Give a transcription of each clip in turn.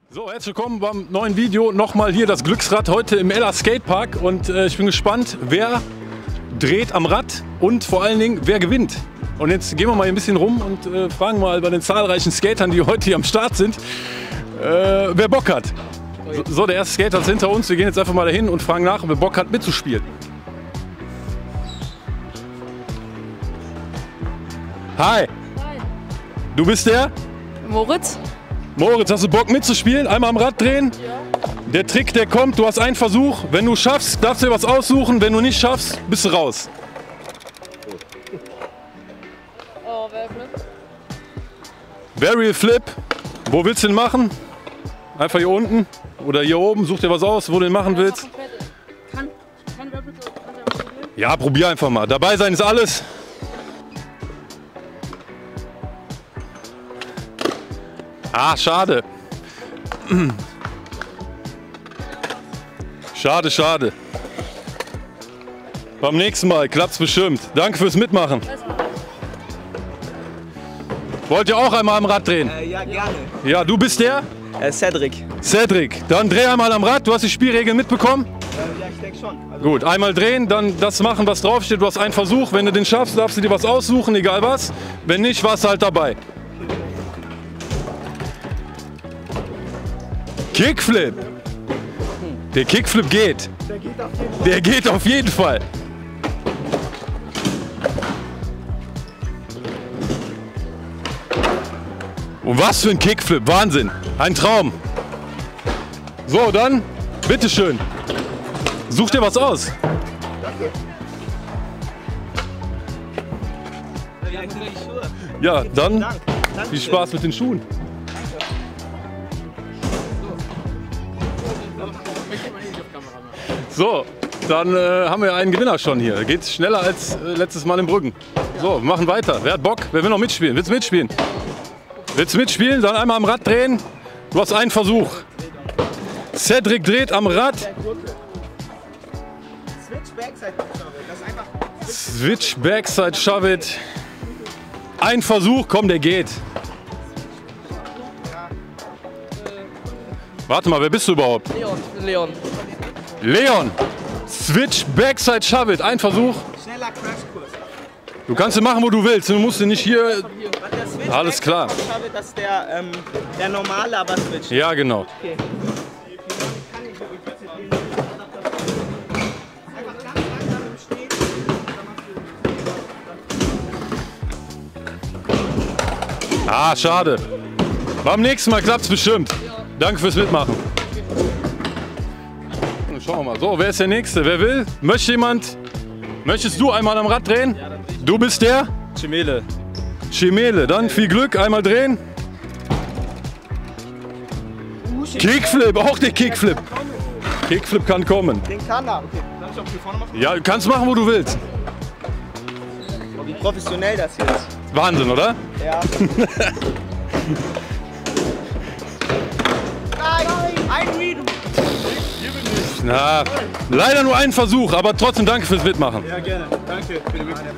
So, herzlich willkommen beim neuen Video. Nochmal hier das Glücksrad heute im Ella Skatepark und ich bin gespannt, wer dreht am Rad und vor allen Dingen, wer gewinnt. Und jetzt gehen wir mal ein bisschen rum und fragen mal bei den zahlreichen Skatern, die heute hier am Start sind, wer Bock hat. So, der erste Skater ist hinter uns. Wir gehen jetzt einfach mal dahin und fragen nach, wer Bock hat mitzuspielen. Hi. Hi. Du bist der? Moritz? Moritz, hast du Bock mitzuspielen? Einmal am Rad drehen? Ja. Der Trick, der kommt, du hast einen Versuch. Wenn du schaffst, darfst du dir was aussuchen. Wenn du nicht schaffst, bist du raus. Oh, wer flippt? Barrel Flip. Wo willst du den machen? Einfach hier unten oder hier oben. Such dir was aus, wo du den machen willst. Kann wer bitte? Kann der was probieren? Ja, probier einfach mal. Dabei sein ist alles. Ah, schade. Schade, schade. Beim nächsten Mal klappt's bestimmt. Danke fürs Mitmachen. Wollt ihr auch einmal am Rad drehen? Ja, gerne. Ja, du bist der? Cedric. Cedric. Dann dreh einmal am Rad. Du hast die Spielregeln mitbekommen? Ja, ich denke schon. Also, Gut, einmal drehen, dann das machen, was draufsteht. Du hast einen Versuch. Wenn du den schaffst, darfst du dir was aussuchen, egal was. Wenn nicht, warst du halt dabei. Kickflip. Der Kickflip geht. Der geht auf jeden Fall. Und was für ein Kickflip. Wahnsinn. Ein Traum. So, dann, bitteschön. Such dir was aus. ja, ich die Schuhe. Ja, dann Dank. Danke viel Spaß mit den Schuhen. So, dann haben wir einen Gewinner schon hier. Geht schneller als letztes Mal in Brüggen. So, wir machen weiter. Wer hat Bock? Wer will noch mitspielen? Willst du mitspielen? Willst du mitspielen? Dann einmal am Rad drehen. Du hast einen Versuch. Cedric dreht am Rad. Switch Backside Shove. Das ist einfach. Switch Backside Shove It. Ein Versuch, komm, der geht. Warte mal, wer bist du überhaupt? Leon, ich bin Leon. Leon. Switch Backside Shove It. Ein Versuch. Schneller Crashkurs. Du kannst ihn machen, wo du willst. Du musst ihn nicht hier. Was der Switch Alles klar. Backside Shove, das ist der normale, aber Switch. Ja, genau. Okay. Ah, schade. Beim nächsten Mal klappt's bestimmt. Danke fürs Mitmachen. Schauen wir mal. So, wer ist der Nächste? Wer will? Möchte jemand? Möchtest du einmal am Rad drehen? Du bist der? Chimele. Chimele. Dann viel Glück. Einmal drehen. Kickflip. Auch der Kickflip. Kickflip kann kommen. Den kann er. Okay. Darf ich auch hier vorne machen? Ja, du kannst machen, wo du willst. Oh, wie professionell das hier ist. Wahnsinn, oder? Ja. Nein, ein Read. Na, leider nur ein Versuch, aber trotzdem danke fürs Mitmachen. Ja, gerne. Danke für die Möglichkeit.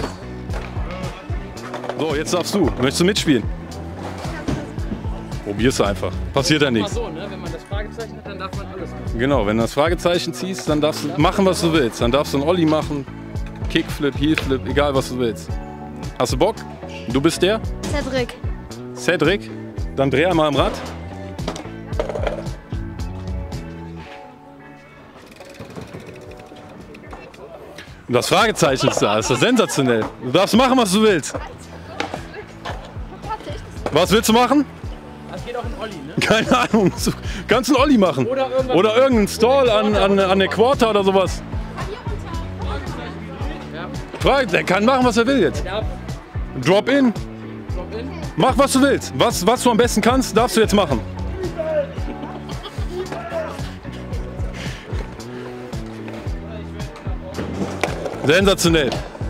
So, jetzt darfst du. Möchtest du mitspielen? Probier's einfach. Passiert ja Mal nichts. so, ne? Wenn man das Fragezeichen hat, dann darf man alles machen. Genau, wenn du das Fragezeichen ziehst, dann darfst du machen, was du willst. Dann darfst du einen Ollie machen, Kickflip, Heelflip, egal was du willst. Hast du Bock? Du bist der? Cedric. Cedric? Dann dreh einmal am Rad. Und das Fragezeichen ist da, das ist das sensationell. Du darfst machen, was du willst. Was willst du machen? Das geht auch in Olli, ne? Keine Ahnung. Du kannst einen Ollie machen. Oder irgendeinen Stall an der Quarter oder sowas. Frage, der kann machen, was er will jetzt. Ja, Drop in. drop in. Mach, was du willst. Was du am besten kannst, darfst du jetzt machen. Sensationell.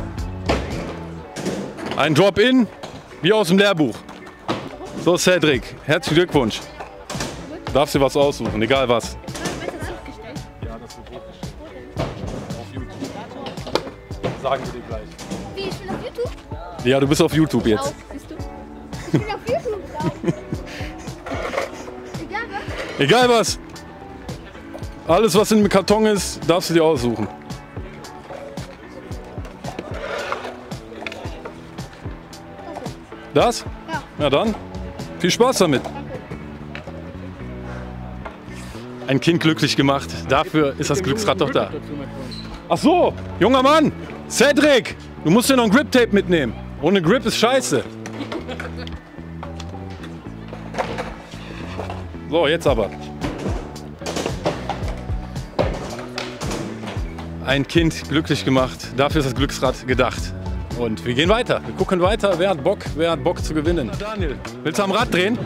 Ein Drop-In, wie aus dem Lehrbuch. So, Cedric, herzlichen Glückwunsch. Darfst dir was aussuchen, egal was. Ja, das wird hochgestellt. Auf YouTube. Sagen wir dir gleich. Wie, ich bin auf YouTube? Ja, du bist auf YouTube Auch, jetzt. siehst du? Ich bin auf YouTube drauf. Egal was. Egal was. Alles, was in dem Karton ist, darfst du dir aussuchen. Das? Ja. Na dann, viel Spaß damit. Ein Kind glücklich gemacht. Dafür ist das Glücksrad doch da. Ach so, junger Mann. Cedric, du musst dir noch ein Grip-Tape mitnehmen. Ohne Grip ist scheiße. So, jetzt aber. Ein Kind glücklich gemacht. Dafür ist das Glücksrad gedacht. Und wir gehen weiter. Wir gucken weiter. Wer hat Bock zu gewinnen? Daniel, willst du am Rad drehen?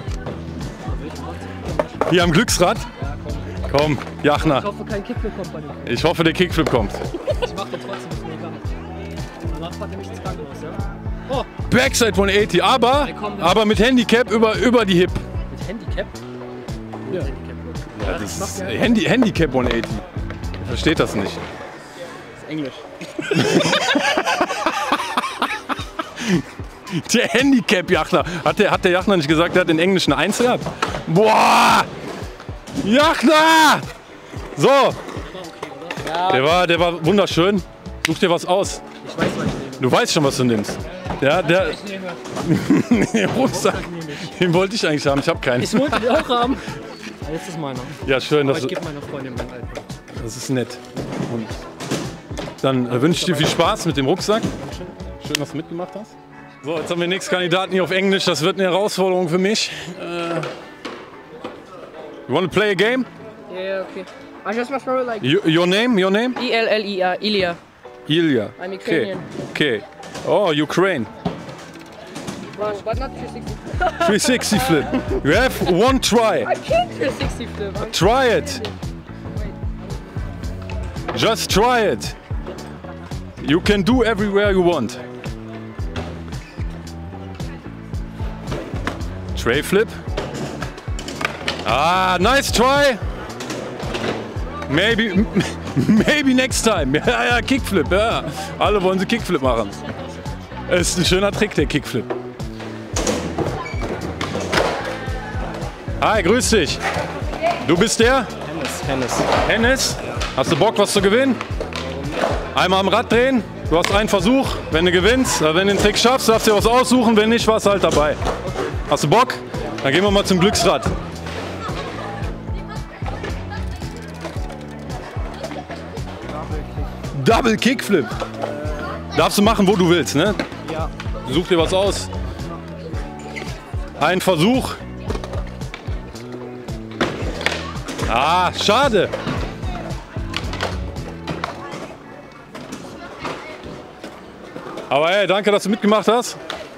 Hier am Glücksrad? Komm, Jachner. Ich hoffe, kein Kickflip kommt bei dir. Ich hoffe, der Kickflip kommt. Ich mach den trotzdem, ist mir egal. Danach fahrt ihr mich ins Krankenhaus, ja? Oh, Backside 180, aber mit Handicap über die Hip. mit Handicap? Ja. Handicap. Ja, das ist Handicap 180. Versteht das nicht. Das ist Englisch. Der Handicap-Jachner. Hat der Jachner nicht gesagt, der hat in Englisch eine 1 gehabt? Boah! Jachner! So, Ja, der war wunderschön. Such dir was aus. ich weiß, was ich nehme. Du weißt schon, was du nimmst. Ja, der Ich nehme. den Rucksack, den wollte ich eigentlich haben. Ich habe keinen. Ich wollte den auch haben. Ah, jetzt ist meiner. Ja, schön, Aber das, ich gebe meiner Freundin mein iPhone. das ist nett. Und dann wünsche ich dir viel Spaß mit dem Rucksack. Schön, dass du mitgemacht hast. So, jetzt haben wir den nächsten Kandidaten hier auf Englisch. Das wird eine Herausforderung für mich. You want to play a game? Yeah, okay. I just must throw it like Your name? E-L-L-I-A, Ilya. Ilya. I'm Okay. Ukrainian. Okay. Oh, Ukraine. But not 360. 360 flip. You have one try. I can't 360 flip. Try it. Just try it. You can do everywhere you want. Tray flip. Ah, nice try. Maybe next time. Ja, Kickflip. Ja. Alle wollen sie Kickflip machen. Es ist ein schöner Trick, der Kickflip. Hi, grüß dich. Du bist der? Hennes. Hast du Bock, was zu gewinnen? Einmal am Rad drehen. Du hast einen Versuch. Wenn du gewinnst, wenn du den Trick schaffst, darfst du dir was aussuchen. Wenn nicht, warst du halt dabei. Hast du Bock? Dann gehen wir mal zum Glücksrad. Double Kickflip. Darfst du machen, wo du willst, ne? Ja. Such dir was aus. Ein Versuch. Ah, schade. Aber hey, danke, dass du mitgemacht hast.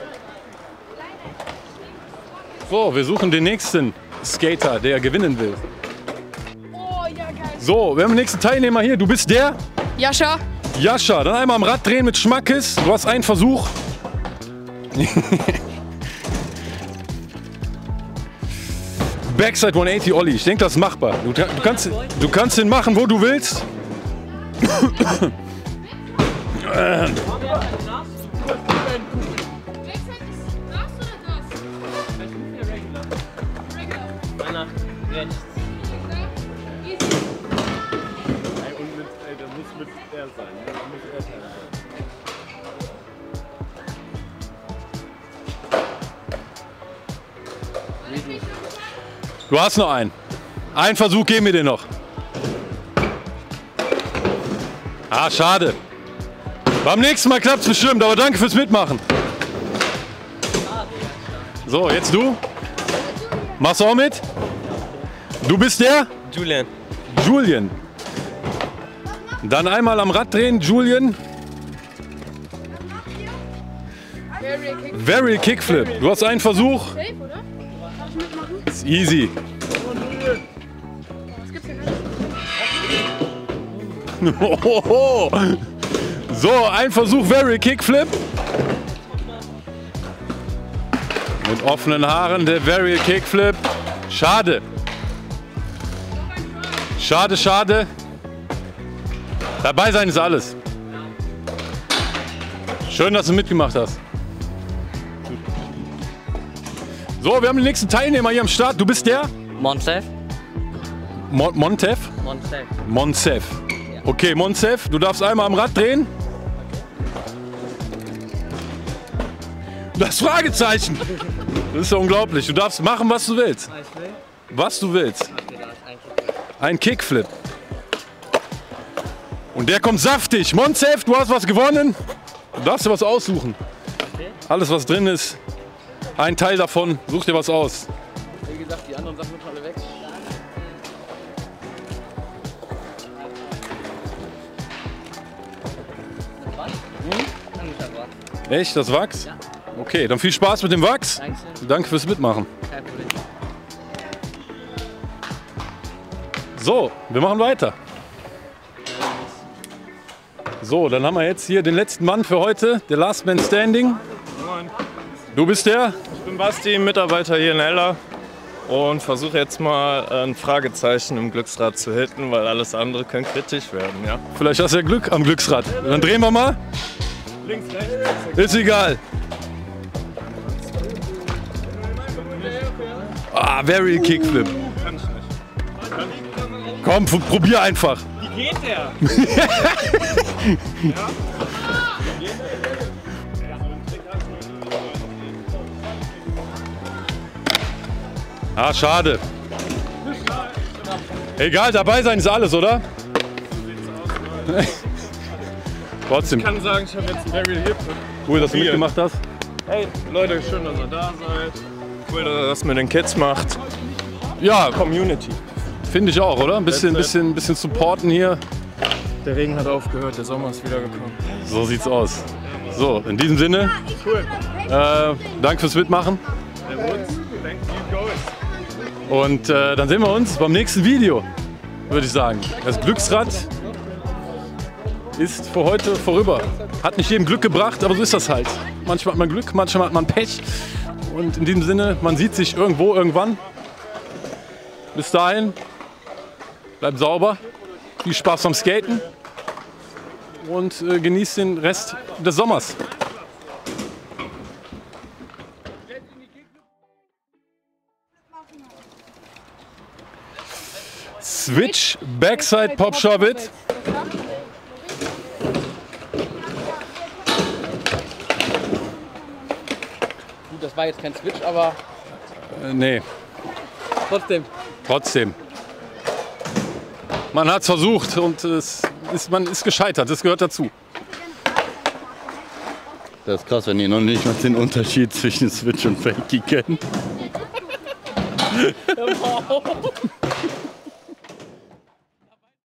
So, wir suchen den nächsten Skater, der gewinnen will. Oh, ja, geil. So, wir haben den nächsten Teilnehmer hier. Du bist der? Jascha. Jascha. Dann einmal am Rad drehen mit Schmackes. Du hast einen Versuch. Backside 180 Ollie. Ich denke, das ist machbar. Du kannst den machen, wo du willst. Meiner rechts. Der muss mit er sein. Der muss er sein. Du hast noch einen. Einen Versuch geben wir dir noch. Ah, schade. Beim nächsten Mal klappt es bestimmt, aber danke fürs Mitmachen. So, jetzt du. Machst du auch mit? Du bist der? Julian. Julian. Dann einmal am Rad drehen, Julian. Very Kickflip. Du hast einen Versuch. Safe, oder? Darf ich mitmachen? Ist easy. Was gibt's denn? Hohoho. So, ein Versuch, Very Kickflip. Mit offenen Haaren, der Very Kickflip. Schade. Schade, schade. Dabei sein ist alles. Schön, dass du mitgemacht hast. So, wir haben den nächsten Teilnehmer hier am Start. Du bist der? Montlev. Montef? Montef. Moncef. Okay, Moncef, du darfst einmal am Rad drehen. Das Fragezeichen! Das ist ja unglaublich. Du darfst machen, was du willst. Was du willst. Ein Kickflip. Und der kommt saftig. Moncef, du hast was gewonnen. Du darfst dir was aussuchen. Alles, was drin ist, ein Teil davon, such dir was aus. Wie gesagt, die anderen Sachen sind alle weg. Echt, das Wachs? Ja. Okay, dann viel Spaß mit dem Wachs. Dankeschön. Danke fürs Mitmachen. Kein Problem. So, wir machen weiter. So, dann haben wir jetzt hier den letzten Mann für heute, der Last Man Standing. Moin. Du bist der? Ich bin Basti, Mitarbeiter hier in Ella und versuche jetzt mal ein Fragezeichen im Glücksrad zu hitten, weil alles andere kann kritisch werden, ja? Vielleicht hast du ja Glück am Glücksrad. Dann drehen wir mal. Links, rechts. Ist egal. Ah, very Kickflip. Kann ich nicht. Komm, probier einfach. Wie geht der? Ah, schade. Egal, dabei sein ist alles, oder? Trotzdem, Ich kann sagen, ich habe jetzt einen Barrel Hip. cool, dass du mitgemacht hast. Hey, Leute, schön, dass ihr da seid. Cool, dass ihr das mit den Kids macht. Ja, Community. finde ich auch, oder? Ein bisschen supporten hier. Der Regen hat aufgehört, der Sommer ist wieder gekommen. So sieht's aus. So, in diesem Sinne, danke fürs Mitmachen. Und dann sehen wir uns beim nächsten Video, würde ich sagen. Das Glücksrad ist für heute vorüber. Hat nicht jedem Glück gebracht, aber so ist das halt. Manchmal hat man Glück, manchmal hat man Pech. Und in diesem Sinne, man sieht sich irgendwo, irgendwann. Bis dahin, bleibt sauber, viel Spaß beim Skaten und genießt den Rest des Sommers. Switch, Backside, Pop Shove-It. Gut, das war jetzt kein Switch, aber Nee, trotzdem. man hat es versucht und man ist gescheitert, das gehört dazu. Das ist krass, wenn ihr noch nicht mal den Unterschied zwischen Switch und Fakey kennt. Wow.